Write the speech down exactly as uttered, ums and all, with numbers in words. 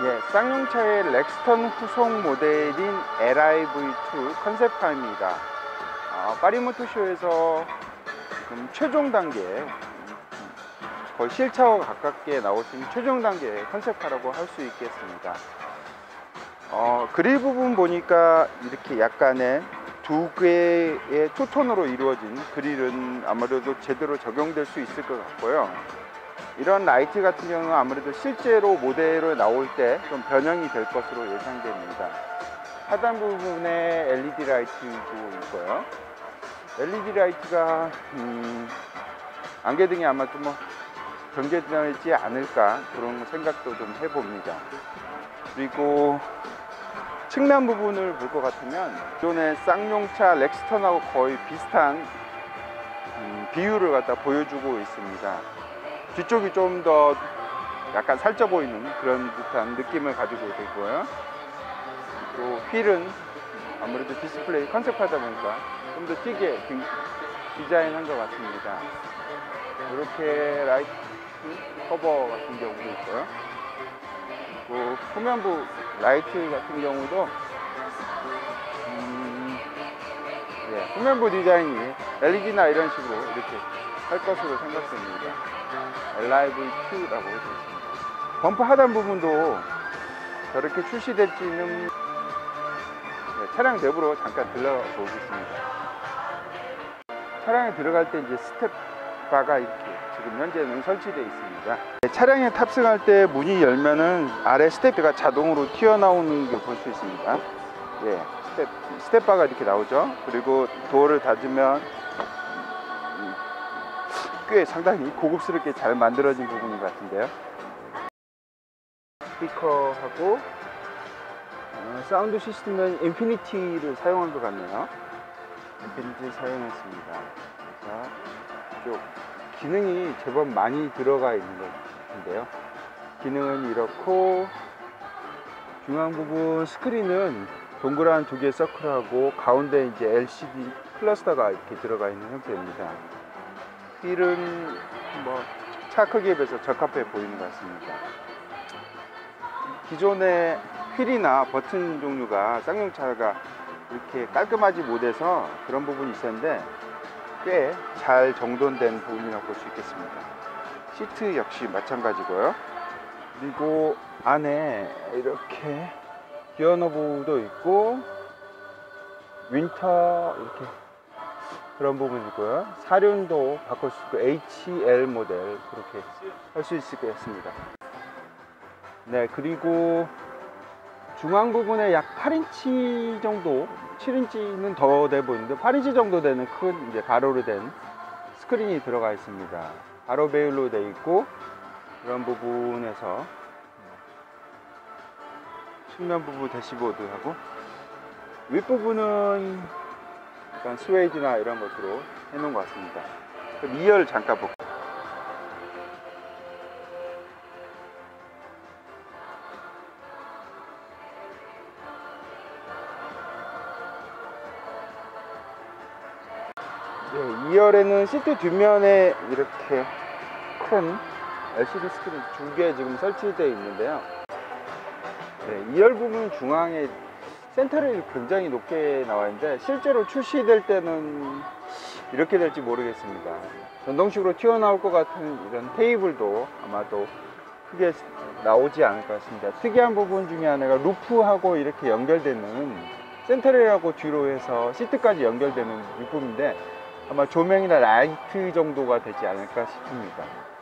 예, 쌍용차의 렉스턴 후속 모델인 엘아이브이 투 컨셉카입니다. 아, 파리 모터쇼에서 지금 최종 단계, 거의 실차와 가깝게 나올 수 있는 최종 단계의 컨셉카라고 할 수 있겠습니다. 어, 그릴 부분 보니까 이렇게 약간의 두 개의 투톤으로 이루어진 그릴은 아무래도 제대로 적용될 수 있을 것 같고요. 이런 라이트 같은 경우는 아무래도 실제로 모델로 나올 때 좀 변형이 될 것으로 예상됩니다. 하단 부분에 엘이디 라이트도 있고요. 엘이디 라이트가 음, 안개등이 아마 좀 뭐 경계되지 않을까 그런 생각도 좀 해봅니다. 그리고 측면 부분을 볼 것 같으면 기존의 쌍용차 렉스턴하고 거의 비슷한 음, 비율을 갖다 보여주고 있습니다. 뒤쪽이 좀 더 약간 살쪄 보이는 그런 듯한 느낌을 가지고 되고요. 또 휠은 아무래도 디스플레이 컨셉하다 보니까 좀 더 튀게 디자인한 것 같습니다. 이렇게 라이트 커버 같은 경우도 있고요. 그리고 후면부 라이트 같은 경우도 음, 예, 후면부 디자인이 엘이디나 이런 식으로 이렇게 할 것으로 생각됩니다. 엘아이브이 투라고 되어 있습니다. 범퍼 하단 부분도 저렇게 출시될지는 네, 차량 내부로 잠깐 들러보겠습니다. 차량에 들어갈 때 이제 스텝바가 이렇게 지금 현재는 설치되어 있습니다. 네, 차량에 탑승할 때 문이 열면은 아래 스텝바가 자동으로 튀어나오는 게 볼 수 있습니다. 예, 스텝, 스텝바가 이렇게 나오죠. 그리고 도어를 닫으면 꽤 상당히 고급스럽게 잘 만들어진 부분 같은데요. 스피커하고 어, 사운드 시스템은 인피니티를 사용한 것 같네요. 인피니티 사용했습니다. 자, 쭉 기능이 제법 많이 들어가 있는 것 같은데요. 기능은 이렇고, 중앙 부분 스크린은 동그란 두 개 서클하고 가운데 이제 엘시디 클러스터가 이렇게 들어가 있는 형태입니다. 휠은 뭐 차 크기에 비해서 적합해 보이는 것 같습니다. 기존의 휠이나 버튼 종류가 쌍용차가 이렇게 깔끔하지 못해서 그런 부분이 있었는데 꽤 잘 정돈된 부분이라고 볼 수 있겠습니다. 시트 역시 마찬가지고요. 그리고 안에 이렇게 기어 노브도 있고 윈터 이렇게 그런 부분이고요. 사륜도 바꿀 수 있고 에이치엘 모델 그렇게 할 수 있을 것 같습니다. 네, 그리고 중앙 부분에 약 팔 인치 정도, 칠 인치는 더 돼 보이는데 팔 인치 정도 되는 큰 이제 가로로 된 스크린이 들어가 있습니다. 가로 배율로 되어 있고, 그런 부분에서 측면 부분 대시보드하고 윗부분은 약간 스웨이드나 이런 것으로 해놓은 것 같습니다. 그럼 이 열 잠깐 볼게요. 네, 이 열에는 시트 뒷면에 이렇게 큰 엘시디 스크린 두 개 지금 설치되어 있는데요. 네, 이 열 부분 중앙에 센터레일이 굉장히 높게 나와 있는데 실제로 출시될 때는 이렇게 될지 모르겠습니다. 전동식으로 튀어나올 것 같은 이런 테이블도 아마도 크게 나오지 않을 것 같습니다. 특이한 부분 중에 하나가 루프하고 이렇게 연결되는 센터레일하고 뒤로 해서 시트까지 연결되는 부분인데 아마 조명이나 라이트 정도가 되지 않을까 싶습니다.